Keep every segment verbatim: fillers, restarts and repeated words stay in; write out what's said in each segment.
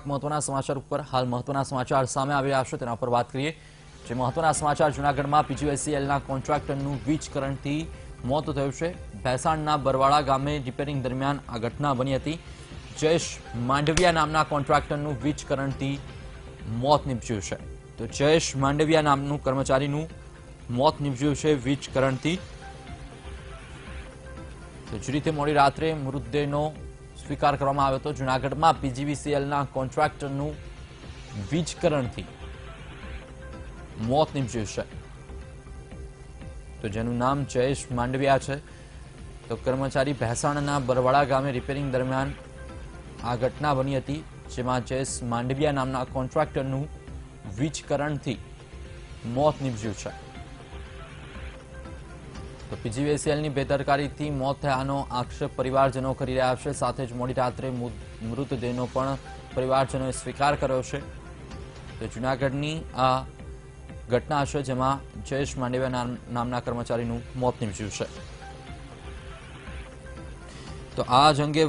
મહત્વના સમાચાર ઉપર હાલ મહત્વના સમાચાર સામે આવી રહ્યા છે તેના પર વાત કરીએ। જે મહત્વના સમાચાર જૂનાગઢમાં પીજીવીસીએલના કોન્ટ્રાક્ટરનું વીજ કરંટથી મોત થયું છે। ભેસાણના બરવાડા ગામે રિપેરિંગ દરમિયાન આ ઘટના બની હતી। જયેશ માંડવિયા નામના કોન્ટ્રાક્ટરનું વીજ કરંટથી મોત નીપજ્યું છે। તો જયેશ માંડવિયા નામનું કર્મચારીનું મોત નીપજ્યું છે વીજ કરંટથી। તો જે રીતે મોડી રાત્રે મૃતદેહનો સ્વીકાર કરવામાં આવ્યો હતો। જૂનાગઢમાં પીજીવીસીએલના કોન્ટ્રાક્ટરનું વીજ કરંટથી મોત નીપજ્યું છે। તો જેનું નામ જયેશ માંડવિયા છે। તો કર્મચારી ભેસાણના બરવાડા ગામે રિપેરિંગ દરમિયાન આ ઘટના બની હતી, જેમાં જયેશ માંડવિયા નામના કોન્ટ્રાક્ટરનું વીજ કરંટથી મોત નીપજ્યું છે। તો પીજીવીસીએલની બેદરકારીથી મોત થયાનો આક્ષેપ પરિવારજનો કરી રહ્યા છે। સાથે જ મોડી રાત્રે મૃતદેહનો પણ પરિવારજનોએ સ્વીકાર કર્યો છે। તો જૂનાગઢની આ ઘટના છે, જેમાં જયેશ માંડવિયા નામના કર્મચારીનું મોત નીપજ્યું છે। તો આ જ અંગે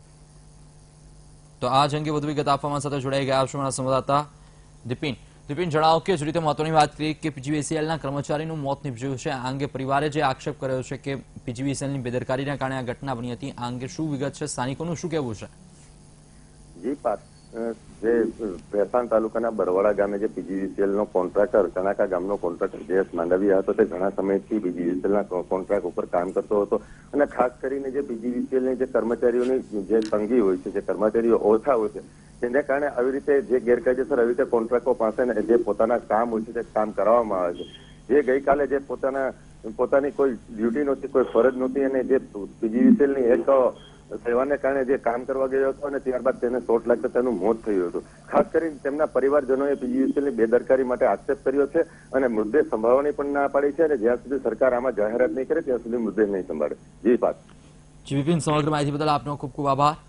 તો આ જ અંગે વધુ વિગત આપવામાં સાથે જોડાઈ ગયા છે અમારા સંવાદદાતા દિપિન। દિપિન, જણાવો કે જે રીતે મહત્વની વાત કરી કે પીજીવીસીએલના કર્મચારીનું મોત નીપજ્યું છે, આ અંગે પરિવારે જે આક્ષેપ કર્યો છે કે પીજીવીસીએલની બેદરકારીના કારણે આ ઘટના બની હતી, આ અંગે શું વિગત છે? સ્થાનિકોનું શું કહેવું છે? જી પાર્થ, જે ભેસાણ તાલુકાના બરવાડા ગામે જે પીજીવીસીએલ નો કોન્ટ્રાક્ટર કનાકા ગામનો કોન્ટ્રાક્ટર જયેશ માંડવિયા હતો, તે ઘણા સમયથી પીજીવીસીએલ ના કોન્ટ્રાક્ટ ઉપર કામ કરતો હતો અને ખાસ કરીને જે પીજીવીસીએલ ની જે કર્મચારીઓની જે તંગી હોય છે, જે કર્મચારીઓ ઓછા હોય છે, તેને કારણે આવી રીતે જે ગેરકાયદેસર આવી રીતે કોન્ટ્રાક્ટો પાસે જે પોતાના કામ હોય છે તે કામ કરવામાં આવે છે। જે ગઈકાલે જે પોતાના પોતાની કોઈ ડ્યુટી નહોતી, કોઈ ફરજ નહોતી અને જે પીજીવીસીએલ ની એક સેવાને કારણે જે કામ કરવા ગયો હતો અને ત્યારબાદ તેને ચોટ લાગતા તેનું મોત થયું હતું। ખાસ કરીને તેમના પરિવારજનોએ પીજીવીસીએલની બેદરકારી માટે આક્ષેપ કર્યો છે અને મૃતદેહ સંભાળવાની પણ ના પાડી છે અને જ્યાં સુધી સરકાર આમાં જાહેરાત નહીં કરે ત્યાં સુધી મૃતદેહ નહીં સંભાળે। જી પાર્થ। જી વિપિન, સમગ્ર માહિતી બદલ આપનો ખૂબ ખૂબ આભાર।